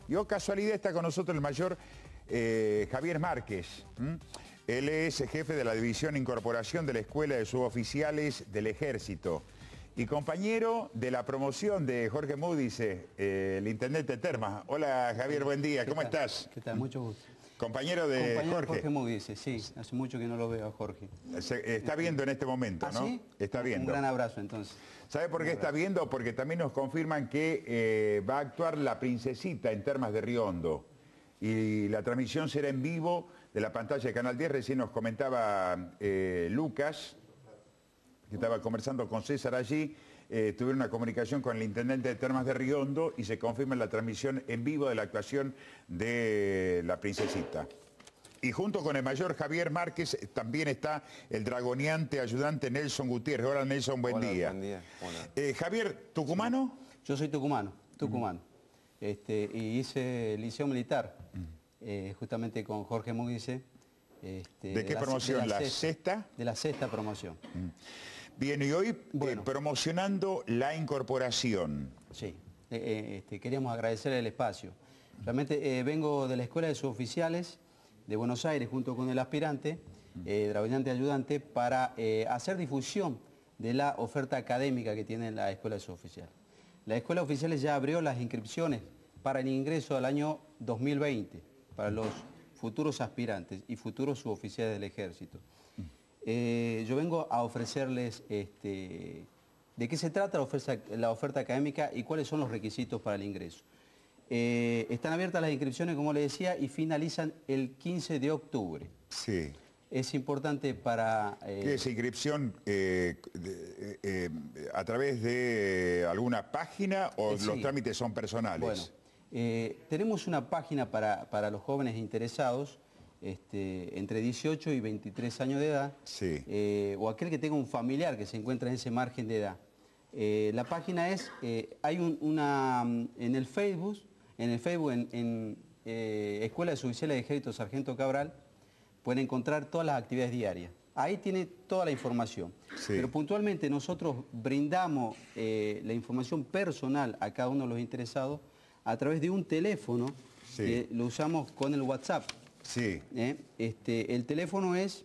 Y oh casualidad está con nosotros el mayor Javier Márquez. Él es jefe de la División Incorporación de la Escuela de Suboficiales del Ejército. Y compañero de la promoción de Jorge Múdice, el intendente de Termas. Hola Javier, buen día, ¿cómo estás? ¿Qué tal? Mucho gusto. Compañero de Jorge Múdice, sí, hace mucho que no lo veo a Jorge. Está viendo en este momento, ¿no? ¿Sí? Está viendo. Un gran abrazo entonces. ¿Sabe por qué está viendo? Porque también nos confirman que va a actuar la princesita en Termas de Río Hondo. Y la transmisión será en vivo de la pantalla de Canal 10. Recién nos comentaba Lucas, que estaba conversando con César allí. Tuvieron una comunicación con el intendente de Termas de Río Hondo y se confirma la transmisión en vivo de la actuación de la princesita. Y junto con el mayor Javier Márquez también está el dragoneante ayudante Nelson Gutiérrez. Hola Nelson, buen día. Buen día. Hola. Javier, ¿tucumano? Yo soy tucumano. Y hice el liceo militar, justamente con Jorge Múdice. ¿De qué promoción? ¿La sexta? De la sexta promoción. Bien, y hoy promocionando la incorporación. Sí, queríamos agradecer el espacio. Realmente vengo de la Escuela de Suboficiales de Buenos Aires junto con el aspirante, dragoneante ayudante, para hacer difusión de la oferta académica que tiene la Escuela de Suboficiales. La Escuela de Oficiales ya abrió las inscripciones para el ingreso al año 2020, para los futuros aspirantes y futuros suboficiales del Ejército. Yo vengo a ofrecerles de qué se trata la oferta académica y cuáles son los requisitos para el ingreso. Están abiertas las inscripciones, como les decía, y finalizan el 15 de octubre. Sí. Es importante para... ¿Qué es inscripción a través de alguna página o los trámites son personales? Bueno, tenemos una página para los jóvenes interesados, entre 18 y 23 años de edad, o aquel que tenga un familiar que se encuentra en ese margen de edad. La página es, hay en el Facebook, en Escuela de Suboficiales de Ejército Sargento Cabral, pueden encontrar todas las actividades diarias. Ahí tiene toda la información. Pero puntualmente nosotros brindamos la información personal a cada uno de los interesados a través de un teléfono que lo usamos con el WhatsApp. El teléfono es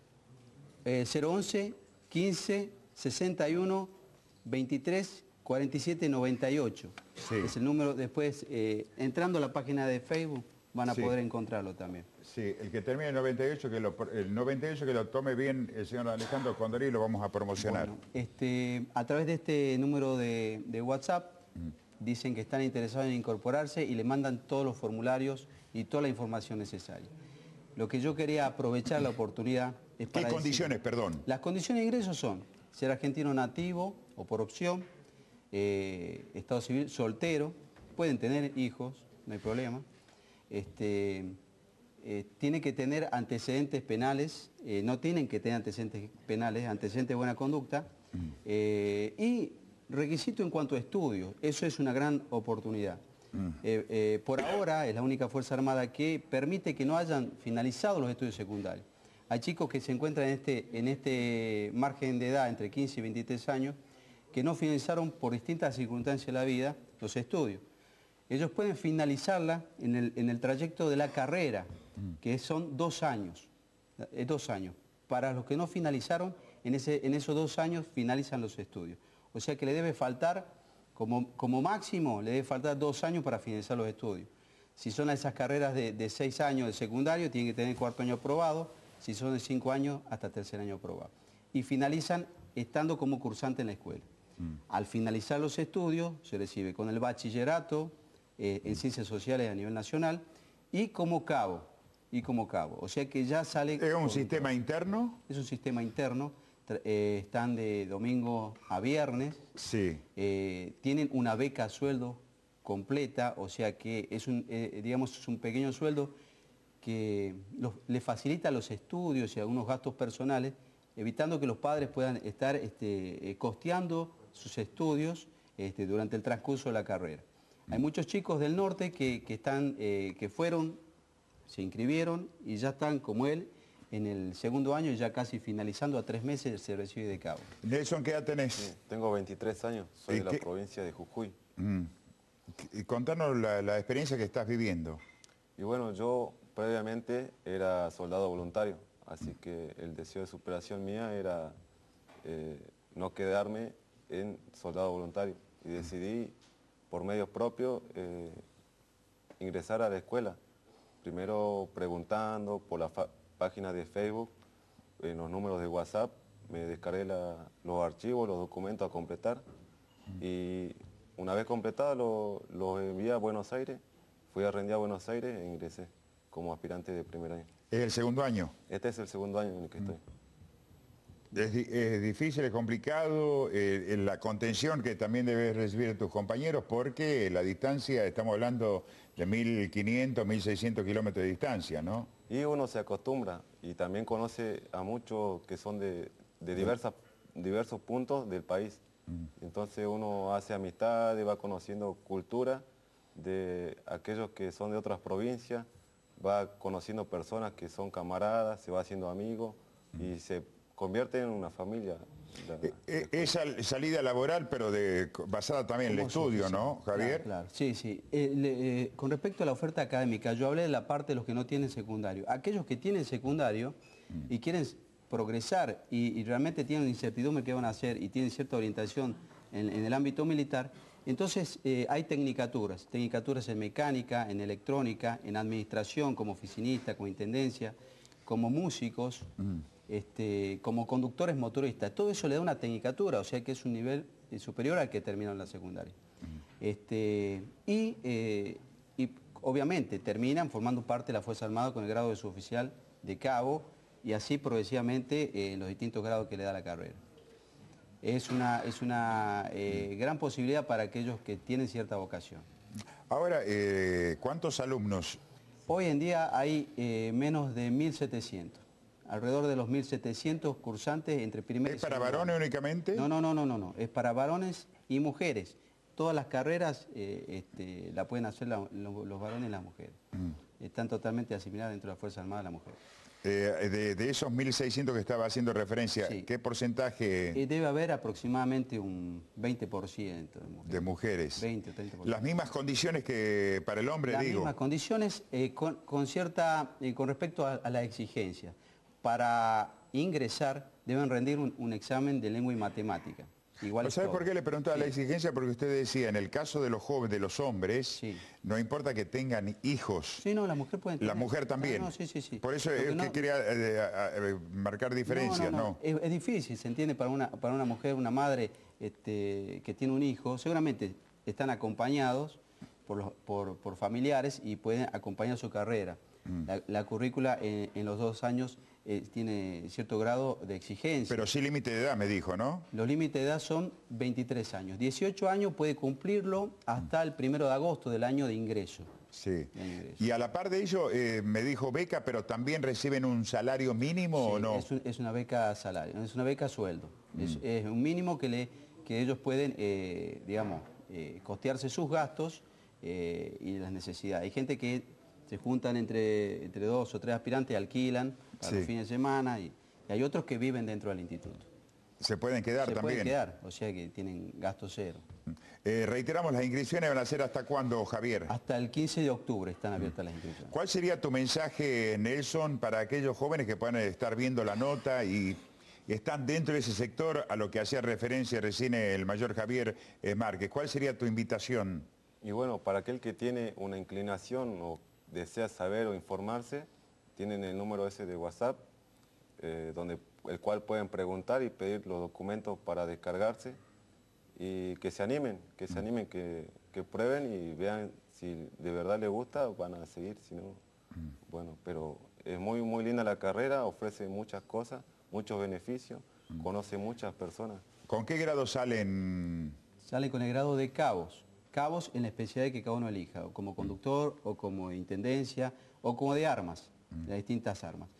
011 15 61 23 47 98. Es el número. Después, entrando a la página de Facebook, van a poder encontrarlo también. Sí, el que termine el 98, el 98 que lo tome bien el señor Alejandro Condori, lo vamos a promocionar. Bueno, a través de este número de WhatsApp, dicen que están interesados en incorporarse y le mandan todos los formularios y toda la información necesaria. Lo que yo quería aprovechar la oportunidad es para ¿Qué condiciones, perdón? Las condiciones de ingreso son ser argentino nativo o por opción, estado civil, soltero, pueden tener hijos, no hay problema. Tiene que tener antecedentes penales, no tienen que tener antecedentes penales, antecedentes de buena conducta, y requisito en cuanto a estudios, eso es una gran oportunidad. Por ahora es la única Fuerza Armada que permite que no hayan finalizado los estudios secundarios. Hay chicos que se encuentran en este margen de edad, entre 15 y 23 años, que no finalizaron por distintas circunstancias de la vida los estudios. Ellos pueden finalizarla en el trayecto de la carrera, que son 2 años. 2 años. Para los que no finalizaron, en esos 2 años finalizan los estudios. O sea que le debe faltar, como máximo, le debe faltar 2 años para finalizar los estudios. Si son esas carreras de 6 años de secundario, tienen que tener 4º año aprobado. Si son de 5 años, hasta 3er año aprobado. Y finalizan estando como cursante en la escuela. Al finalizar los estudios, se recibe con el bachillerato en Ciencias Sociales a nivel nacional y como cabo. O sea que ya sale... ¿Es un sistema interno? Es un sistema interno. Están de domingo a viernes. Tienen una beca a sueldo completa, o sea que es un pequeño sueldo que les facilita los estudios y algunos gastos personales, evitando que los padres puedan estar costeando sus estudios durante el transcurso de la carrera. Hay muchos chicos del norte que fueron, se inscribieron y ya están como él en el 2º año, ya casi finalizando, a 3 meses se recibe de cabo. Nelson, ¿qué edad tenés? Sí, tengo 23 años, soy de la provincia de Jujuy. Y contanos la experiencia que estás viviendo. Y bueno, yo previamente era soldado voluntario, así que el deseo de superación mía era no quedarme en soldado voluntario. Y decidí, por medios propios, ingresar a la escuela. Primero preguntando por la página de Facebook, en los números de WhatsApp, me descargué los archivos, los documentos a completar. Y una vez completados los envié a Buenos Aires. Fui a rendir a Buenos Aires e ingresé como aspirante de primer año. ¿Es el segundo año? Este es el segundo año en el que estoy. Es difícil, es complicado, la contención que también debes recibir de tus compañeros, porque la distancia, estamos hablando de 1.500, 1.600 kilómetros de distancia, ¿no? Y uno se acostumbra y también conoce a muchos que son de diversos puntos del país. Entonces uno hace amistad y va conociendo cultura de aquellos que son de otras provincias, va conociendo personas que son camaradas, se va haciendo amigos y se convierte en una familia. Esa salida laboral, pero basada también en el estudio, ¿no, Javier? Claro, sí, sí. Con respecto a la oferta académica, yo hablé de la parte de los que no tienen secundario. Aquellos que tienen secundario y quieren progresar y realmente tienen incertidumbre qué van a hacer y tienen cierta orientación en el ámbito militar, entonces hay tecnicaturas en mecánica, en electrónica, en administración, como oficinista, como intendencia, como músicos, como conductores motoristas. Todo eso le da una tecnicatura, o sea que es un nivel superior al que termina en la secundaria. Y obviamente terminan formando parte de la Fuerza Armada con el grado de suboficial de cabo y así progresivamente en los distintos grados que le da la carrera. Es una gran posibilidad para aquellos que tienen cierta vocación. Ahora, ¿cuántos alumnos? Hoy en día hay menos de 1.700. Alrededor de los 1.700 cursantes entre primer y segundo. ¿Es para varones únicamente? No. Es para varones y mujeres. Todas las carreras la pueden hacer los varones y las mujeres. Están totalmente asimiladas dentro de la Fuerza Armada las mujeres. De esos 1.600 que estaba haciendo referencia, Sí. ¿qué porcentaje? Debe haber aproximadamente un 20% De mujeres. 20 o 30%. Las mismas condiciones que para el hombre, Las digo. mismas condiciones con respecto a la exigencia. Para ingresar deben rendir un examen de lengua y matemática. Igual ¿Sabes por qué le preguntaba la exigencia? Porque usted decía, en el caso de los jóvenes, de los hombres, Sí. no importa que tengan hijos. Sí, no, la mujer puede tener. La mujer también. No, sí. Por eso es que quería marcar diferencias, ¿no? Es difícil, se entiende, para una mujer, una madre que tiene un hijo, seguramente están acompañados por familiares y pueden acompañar su carrera. La currícula en los 2 años tiene cierto grado de exigencia. Pero sí límite de edad, me dijo, ¿no? Los límites de edad son 23 años. 18 años puede cumplirlo hasta el 1 de agosto del año de ingreso. Sí. Y a la par de ello, me dijo beca, pero también reciben un salario mínimo, Sí, ¿o no? Es una beca salario, es una beca sueldo. Es un mínimo que ellos pueden, costearse sus gastos y las necesidades. Hay gente que se juntan entre 2 o 3 aspirantes, alquilan para los fines de semana y hay otros que viven dentro del instituto. Se pueden quedar también. Se pueden quedar, o sea que tienen gasto cero. Reiteramos, las inscripciones van a ser ¿hasta cuándo, Javier? Hasta el 15 de octubre están abiertas las inscripciones. ¿Cuál sería tu mensaje, Nelson, para aquellos jóvenes que puedan estar viendo la nota y están dentro de ese sector a lo que hacía referencia recién el mayor Javier Márquez? ¿Cuál sería tu invitación? Y bueno, para aquel que tiene una inclinación o desea saber o informarse, tienen el número ese de WhatsApp, el cual pueden preguntar y pedir los documentos para descargarse y que se animen, que prueben y vean si de verdad les gusta, van a seguir, si no, bueno, pero es muy, muy linda la carrera, ofrece muchas cosas, muchos beneficios, conoce muchas personas. ¿Con qué grado salen? Salen con el grado de cabos. Cabos en la especialidad que cada uno elija, o como conductor, o como intendencia, o como de armas, de distintas armas.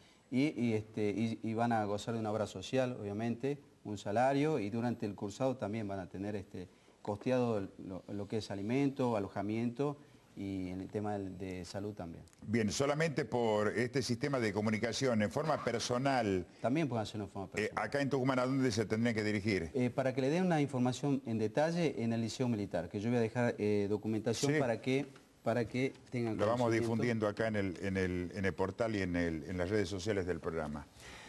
Y van a gozar de una obra social, obviamente, un salario, y durante el cursado también van a tener costeado lo que es alimento, alojamiento, y en el tema de salud también. Bien, solamente por este sistema de comunicación, en forma personal. También pueden hacerlo en forma personal. Acá en Tucumán, ¿a dónde se tendrían que dirigir? Para que le den una información en detalle en el Liceo Militar, que yo voy a dejar documentación Sí. para que tengan Lo vamos conocimiento. difundiendo acá en el portal y en las redes sociales del programa.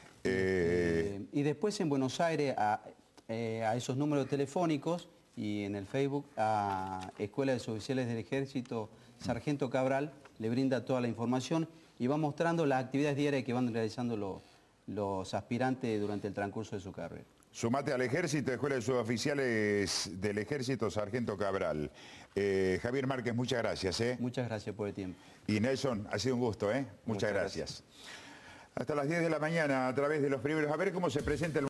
Y después en Buenos Aires a esos números telefónicos y en el Facebook a Escuela de Suboficiales del Ejército Sargento Cabral le brinda toda la información y va mostrando las actividades diarias que van realizando los aspirantes durante el transcurso de su carrera. Sumate al Ejército, Escuela de Suboficiales del Ejército Sargento Cabral. Javier Márquez, muchas gracias. Muchas gracias por el tiempo. Y Nelson, ha sido un gusto. Muchas gracias. Hasta las 10 de la mañana a través de los primeros. A ver cómo se presenta el